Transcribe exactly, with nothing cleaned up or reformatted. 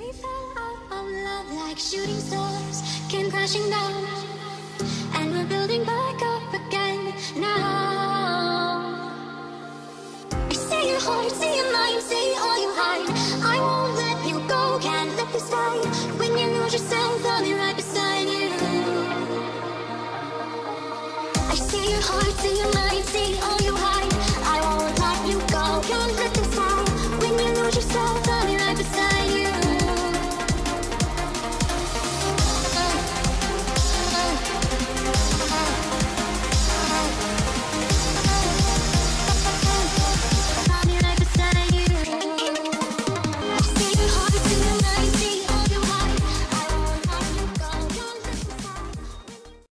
We fell out of love like shooting stars, came crashing down.